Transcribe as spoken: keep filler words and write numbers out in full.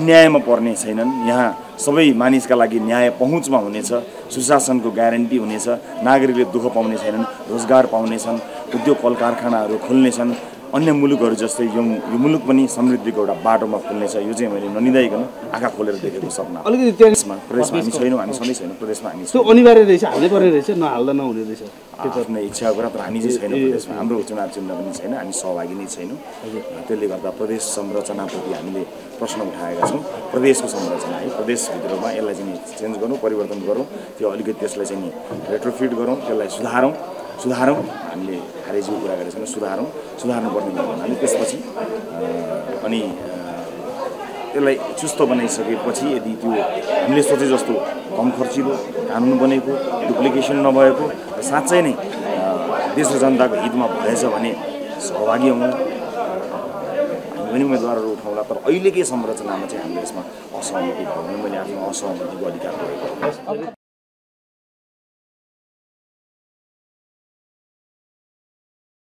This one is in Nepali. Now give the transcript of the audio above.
अन्यायमा पर्ने छैनन्। यहाँ सबै मानिसका लागि न्याय पहुँचमा हुनेछ, सुशासनको ग्यारेन्टी हुनेछ, नागरिकले दुःख पाउने छैनन्, रोजगार पाउनेछन्, उद्योग कल कारखानाहरू खुल्नेछन्, अन्य मुलुकहरू जस्तै यो यो मुलुक पनि समृद्धिको एउटा बाटोमा खुल्नेछ। यो चाहिँ मैले ननिदाइकन आँखा खोलेर देखेको सपना। अलिकति त्यसमा प्रदेशमा हामी छैनौँ, हामी सधैँ छैनौँ प्रदेशमा। हामी त्यो अनिवार्य रहेछ, हाल्नै पर्ने रहेछ, नहाल्दा नहुने रहेछ। आफ्नो इच्छाको कुरा, तर हामी चाहिँ छैनौँ प्रदेशमा। हाम्रो चुनाव चिन्ह पनि छैन, हामी सहभागी नै छैनौँ। त्यसले गर्दा प्रदेश संरचनाप्रति हामीले प्रश्न उठाएका छौँ। प्रदेशको संरचना है, प्रदेशभित्रमा यसलाई चाहिँ चेन्ज गरौँ, परिवर्तन गरौँ, त्यो अलिकति त्यसलाई चाहिँ नि रेट्रोफिट गरौँ, त्यसलाई सुधारौँ सुधारौँ हामीले खारेजीको कुरा गरेका छौँ, सुधारौँ सुधार्नुपर्ने हुनाले त्यसपछि अनि त्यसलाई चुस्त बनाइसकेपछि यदि त्यो हामीले सोचे जस्तो कम खर्चिलो कानुन बनेको, डुप्लिकेसन नभएको र साँच्चै नै देश र जनताको हितमा भएछ भने सहभागी हौँ, हामी पनि उम्मेदवारहरू उठाउँला। तर अहिलेकै संरचनामा चाहिँ हामीले यसमा असहमति भयो भने मैले आफ्नो असहमतिको अधिकार प्रयोग गर्छु।